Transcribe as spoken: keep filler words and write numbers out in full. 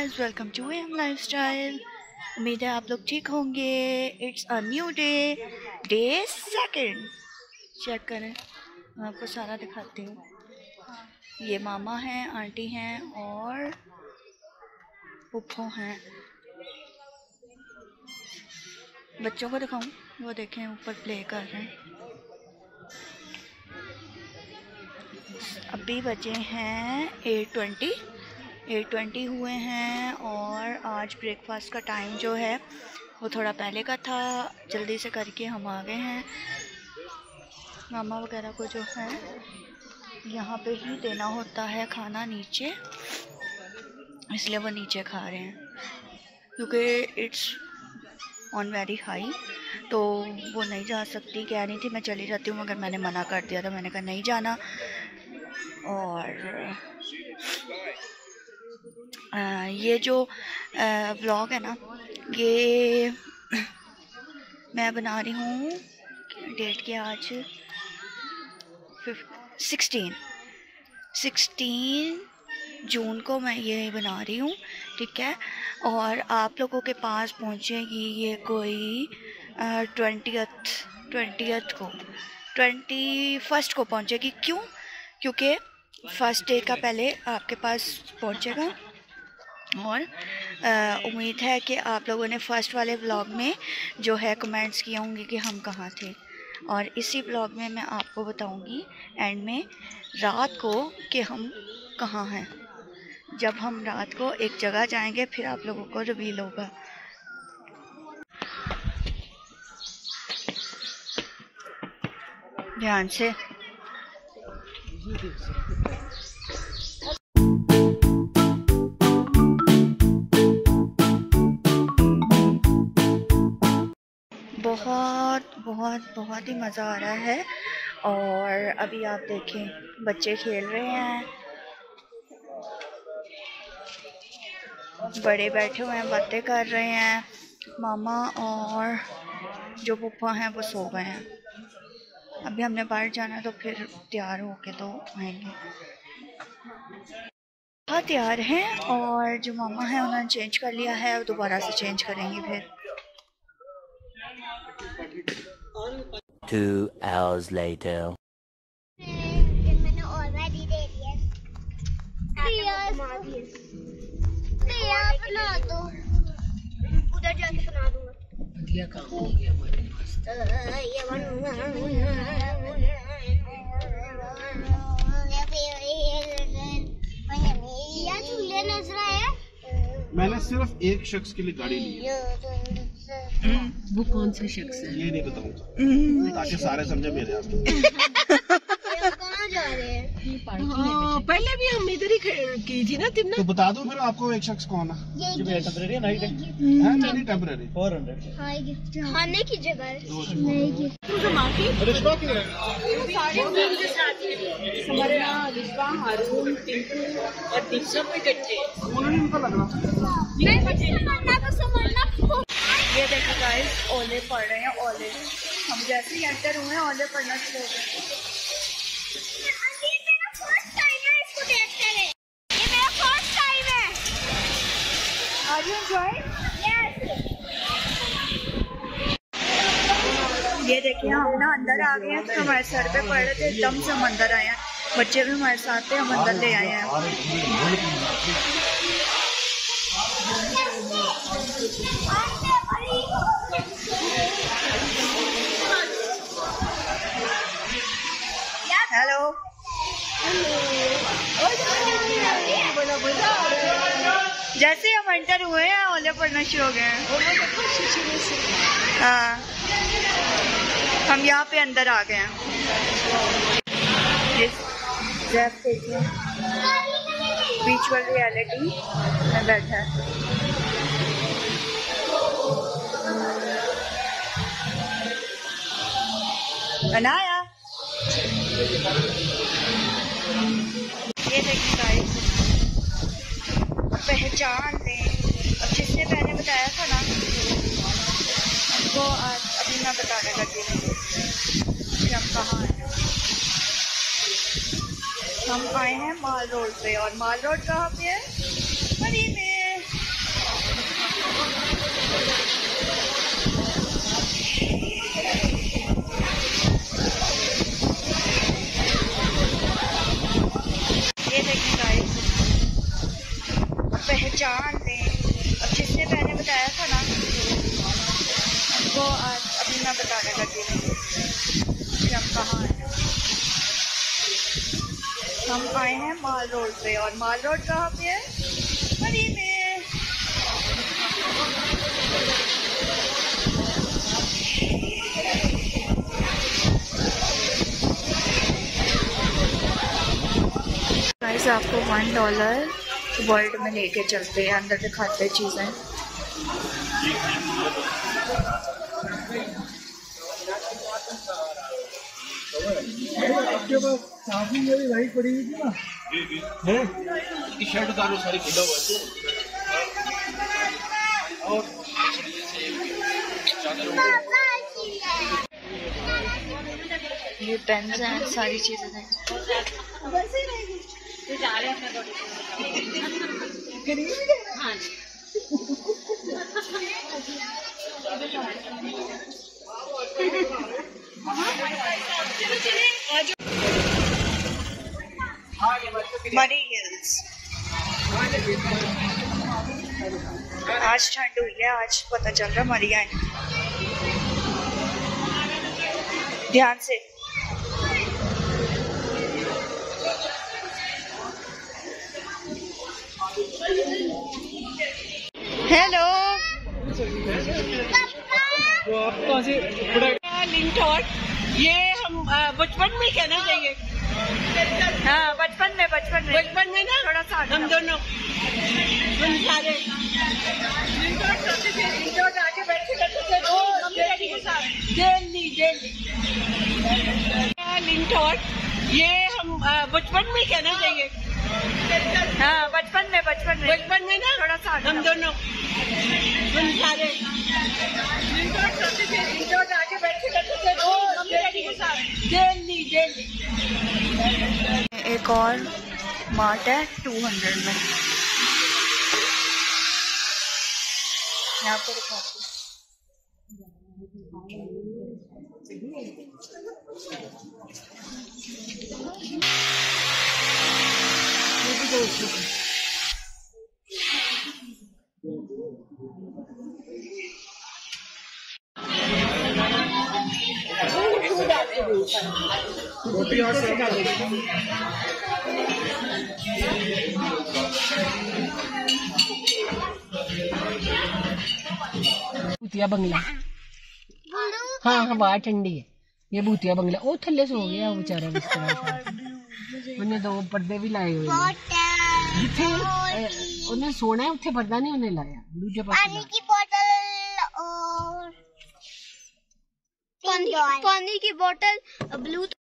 Guys, welcome to M lifestyle. उम्मीद है आप लोग ठीक होंगे। It's a new day, day second. Check करें, मैं आपको सारा दिखाती हूँ। ये मामा हैं, आंटी हैं और पुप्पो हैं। बच्चों को दिखाऊं, वो देखें ऊपर प्ले कर रहे हैं। अभी बजे हैं एट ट्वेंटी एट ट्वेंटी हुए हैं और आज ब्रेकफास्ट का टाइम जो है वो थोड़ा पहले का था। जल्दी से करके हम आ गए हैं। मामा वगैरह को जो है यहाँ पे ही देना होता है खाना नीचे, इसलिए वो नीचे खा रहे हैं क्योंकि इट्स ऑन वेरी हाई, तो वो नहीं जा सकती। कह रही थी मैं चली जाती हूँ, मगर मैंने मना कर दिया था। मैंने कहा नहीं जाना। और आ, ये जो व्लॉग है ना, ये मैं बना रही हूँ, डेट के आज सिक्सटीन सिक्सटीन जून को मैं ये बना रही हूँ, ठीक है। और आप लोगों के पास पहुँचेगी ये कोई ट्वेंटियथ ट्वेंटियथ को ट्वेंटी फर्स्ट को पहुँचेगी। क्यों? क्योंकि फर्स्ट डे का पहले आपके पास पहुँचेगा। और उम्मीद है कि आप लोगों ने फ़र्स्ट वाले व्लॉग में जो है कमेंट्स किए होंगे कि हम कहाँ थे, और इसी व्लॉग में मैं आपको बताऊंगी एंड में रात को कि हम कहाँ हैं। जब हम रात को एक जगह जाएंगे फिर आप लोगों को रिवील होगा। ध्यान से बहुत बहुत बहुत ही मज़ा आ रहा है। और अभी आप देखें बच्चे खेल रहे हैं, बड़े बैठे हुए हैं, बातें कर रहे हैं। मामा और जो पुप्पा हैं वो सो गए हैं। अभी हमने बाहर जाना है तो फिर तैयार होके तो आएंगे। हाँ तैयार हैं, और जो मामा हैं उन्होंने चेंज कर लिया है, और दोबारा से चेंज करेंगे फिर। Two hours later. मैंने ऑलरेडी दे दिया। बना दो, उधर जाके बना दूंगा। बढ़िया काम हो गया हमारे पास। ये चूल्हे नजर आया। मैंने सिर्फ एक शख्स के लिए गाड़ी ली है। वो कौन सा शख्स है? ये नहीं बताऊंगा ताकि सारे समझे मेरे आप। कहाँ जा रहे हैं? हाँ, पहले भी हम इधर ही की थी ना तिमना। तो बता दो फिर आपको एक शख्स कौन है। टेम्परेरी नाइट है, है नहीं टेम्परेरी। फोर हंड्रेड खाने की जगह है। रिश्वा क्यों है? हमारे यहाँ रिश्वा, हारून, टिंकू और दीक्षा पे इकट्ठे। उन्होंने उनको लग रहा ये देखो गाइस, ओले पड़ रहे हैं। ओले हम जैसे ही एंटर हुए हैं ओले पड़ना शुरू हो गए। Are you enjoying? ये देखिए हम ना अंदर आ गए हैं, तो हमारे सर पे पड़ रहे थे, एकदम से हम अंदर आए हैं। बच्चे भी हमारे साथ थे, हम अंदर ले आए हैं। हेलो, जैसे ही हम एंटर हुए हैं ओले पड़ना शुरू हो गए हैं। हाँ, हम यहाँ पे अंदर आ गए हैं। वर्चुअल रियलिटी में बैठा है। बनाया ये देखिए गाइस, पहचान लें। अब जिसने पहले बताया था ना उनको आज अभी मैं बताने लगी हूँ कि हम कहाँ आए हैं। हम आए हैं माल रोड पे, और माल रोड कहाँ पे है? वहीं पे। ये देखिए गाइस, पहचान लें। अब जिसने मैंने बताया था ना वो आज अभी मैं बताने लगी हूँ कि हम कहाँ आए हैं। हम आए हैं माल रोड पे, और माल रोड कहाँ पे है? मरी में। गाइस आपको वन डॉलर वर्ल्ड में लेके चलते हैं, अंदर दिखाते चीज़ें। आपके पास काफी मेरी लाइट पड़ी हुई थी ना, टी शर्ट उतारो, सारी खुला हुआ और ये पेन्स हैं, सारी चीज़ें हैं। मरी हिल्स। आज ठंड हुई है, आज पता चल रहा मरी आए। ध्यान से। हेलो। तो आप कहाँ से लिंटॉट, ये हम बचपन में कहना चाहिए। हाँ बचपन में बचपन में बचपन में ना थोड़ा सा हम दोनों हम सारे लिंटॉट करते थे, लिंटॉट आके बैठे करते थे मम्मी डैडी के साथ। डेली डेली लिंटॉट, ये हम बचपन में कहना चाहिए। हाँ बचपन में बचपन में बचपन में ना थोड़ा सा हम दोनों हम सारे लिंटॉट करते थे, लिंटॉट आके बैठे करते थे मम्मी डैडी के साथ। डेली डेली एक और मार्ट है टू हंड्रेड में, यहाँ पर दिखाती हूँ। रोटी और से क्या भूतिया बंगला। हाँ हवा ठंडी है। ये भूतिया बंगला ओ थल्ले सो गया बेचारा बिस्तर। उन्हें दो पर्दे भी लाए हुए हैं। जिथे उन्हें सोना है उथे पर्दा नहीं उन्हें लाया। दूसरे पास पानी की बोतल और पानी की बोतल ब्लू